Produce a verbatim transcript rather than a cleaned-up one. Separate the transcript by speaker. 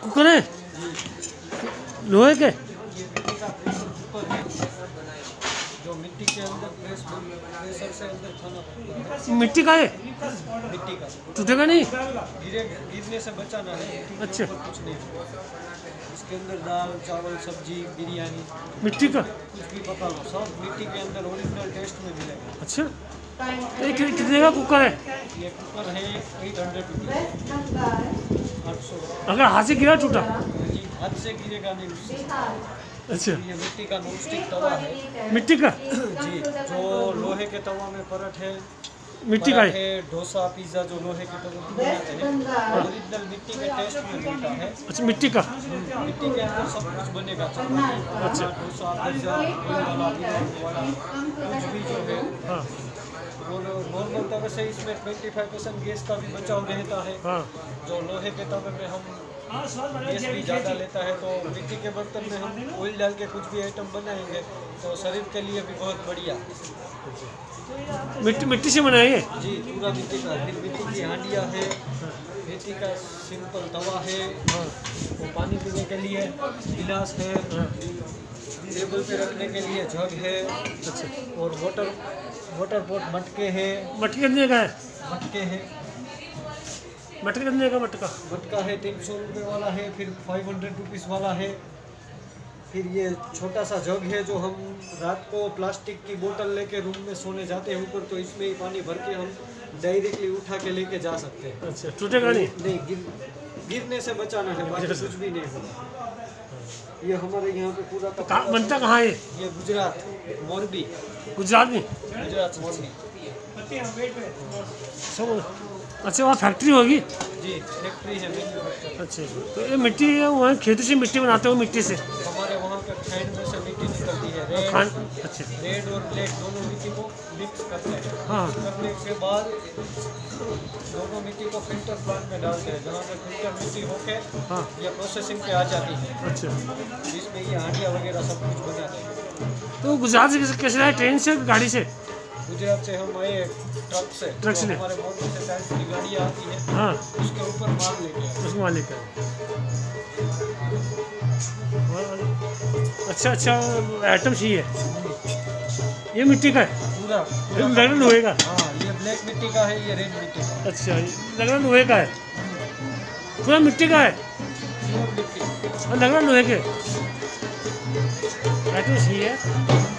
Speaker 1: Cooker है लोहे के,
Speaker 2: जो मिट्टी के अंदर प्रेस प्रेशर से अंदर खाना पड़ता है।
Speaker 1: मिट्टी का है,
Speaker 2: मिट्टी का
Speaker 1: टूटेगा नहीं?
Speaker 2: गिरे गिरने से बचाना है।
Speaker 1: अच्छा,
Speaker 2: कुछ नहीं, इसके अंदर दाल चावल सब्जी बिरयानी
Speaker 1: मिट्टी का
Speaker 2: कुछ भी पका लो, सब मिट्टी के अंदर ओरिजिनल टेस्ट में मिलेगा।
Speaker 1: अच्छा, ये कि- कितने का कुकर है?
Speaker 2: ये कुकर है एट हंड्रेड रुपीज़, आठ सौ।
Speaker 1: अगर हाथ से गिरा टूटा?
Speaker 2: जी, हाथ से गिरेगा नहीं उससे।
Speaker 1: अच्छा,
Speaker 2: ये मिट्टी का नॉन स्टिक तवा है
Speaker 1: मिट्टी का,
Speaker 2: जी, जो लोहे के तवा में पराठे
Speaker 1: मिट्टी का है।
Speaker 2: पराठे डोसा पिज्ज़ा जो लोहे के तवे में बनाते हैं, ओरिजिनल मिट्टी के टेस्ट में मिलता है।
Speaker 1: अच्छा, मिट्टी का,
Speaker 2: मिट्टी के अंदर सब कुछ बनेगा, चपाती
Speaker 1: अच्छा,
Speaker 2: डोसा पिज्ज़ा ऑयल वाला बिना वाला कुछ भी जो है।
Speaker 1: हाँ
Speaker 2: और नॉर्मल तवे से इसमें ट्वेंटी फाइव परसेंट गैस का भी बचाव रहता है।
Speaker 1: हाँ,
Speaker 2: जो लोहे के तवे में हम गैस भी ज़्यादा लेता है, तो मिट्टी के बर्तन में हम ऑयल डाल के कुछ भी आइटम बनाएंगे तो शरीर के लिए भी बहुत बढ़िया।
Speaker 1: मिट्टी मिट्टी से बनाई है?
Speaker 2: जी, पूरा मिट्टी का। फिर मिट्टी की हांडियाँ है, मिट्टी का सिंपल तवा है, वो पानी पीने के लिए गिलास है, टेबल पे रखने के लिए जग है,
Speaker 1: अच्छा,
Speaker 2: और वाटर वाटर पॉट मटके हैं।
Speaker 1: मटके कितने का है?
Speaker 2: मटके हैं
Speaker 1: मटके कितने का? मटका
Speaker 2: मटका है तीन सौ रुपये वाला है, फिर फाइव हंड्रेड रुपीज़ वाला है। फिर ये छोटा सा जग है जो हम रात को प्लास्टिक की बोतल लेके रूम में सोने जाते हैं ऊपर, तो इसमें ही पानी भर के हम डायरेक्टली उठा के लेके जा सकते हैं।
Speaker 1: अच्छा, टूटेगा नहीं?
Speaker 2: नहीं, गिर गिरने से बचाना है, बाकी कुछ भी नहीं होगा। ये हमारे यहाँ पे पूरा का
Speaker 1: कहाँ बनता कहाँ है?
Speaker 2: ये गुजरात मोरबी,
Speaker 1: गुजरात में?
Speaker 2: गुजरात मोरबी।
Speaker 1: सब अच्छा, वहाँ फैक्ट्री होगी?
Speaker 2: जी, फैक्ट्री है मैन्युफैक्चर।
Speaker 1: अच्छा, तो ये मिट्टी है, वहाँ खेती से मिट्टी बनाते हो? मिट्टी से
Speaker 2: हमारे वहाँ पे खैंड में से मिट्टी निकलती है, रेड
Speaker 1: खान, अच्छा,
Speaker 2: रेड और ब्लैक दोनों मिट्टी को मिक्स करते हैं।
Speaker 1: हाँ,
Speaker 2: करने के बाद दोनों मिट्टी को फिल्टर प्लांट में डालते हैं, जहाँ पे फिल्टर मिट्टी होके
Speaker 1: हाँ,
Speaker 2: ये प्रोसेसिंग पे आ जाती है,
Speaker 1: अच्छा।
Speaker 2: जिसमें ये हांडिया वगैरह सब कुछ बनाते हैं।
Speaker 1: तो गुजरात से कैसे- कैसे आए? ट्रेन से, गाड़ी से?
Speaker 2: गुजरात से हम आए ट्रक से।
Speaker 1: ट्रक से?
Speaker 2: तो हमारे मोदी से टाइप की गाड़ी आती है,
Speaker 1: हाँ,
Speaker 2: उसके ऊपर माल लेके आए।
Speaker 1: उसमें मालिक है। अच्छा अच्छा, आइटम चाहिए। ये मिट्टी का है?
Speaker 2: पूरा
Speaker 1: ये लग रहा लोहे का?
Speaker 2: हाँ, ये ब्लैक मिट्टी का है, ये रेड मिट्टी का।
Speaker 1: अच्छा, ये लग रहा लोहे का है, पूरा मिट्टी का है
Speaker 2: प्योर मिट्टी।
Speaker 1: और लग रहा लोहे के। आइटम चाहिए।